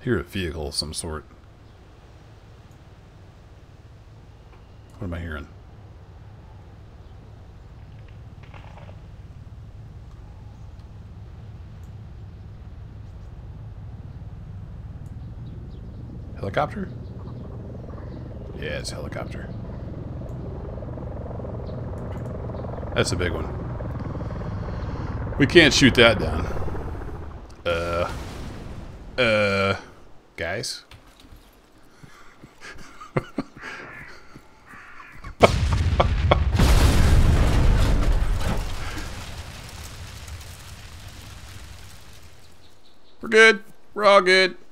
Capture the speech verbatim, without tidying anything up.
Hear a vehicle of some sort. What am I hearing? Helicopter? Yeah, it's a helicopter. That's a big one. We can't shoot that down. Uh. Uh. Guys? We're good. We're all good.